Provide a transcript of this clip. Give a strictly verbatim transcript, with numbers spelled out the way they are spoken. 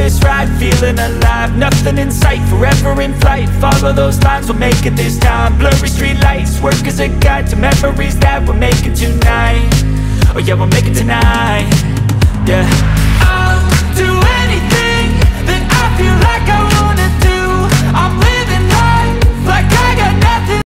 this ride, feeling alive. Nothing in sight, forever in flight. Follow those lines, we'll make it this time. Blurry street lights, work as a guide to memories that we're making tonight. Oh yeah, we'll make it tonight. Yeah, I'll do anything that I feel like I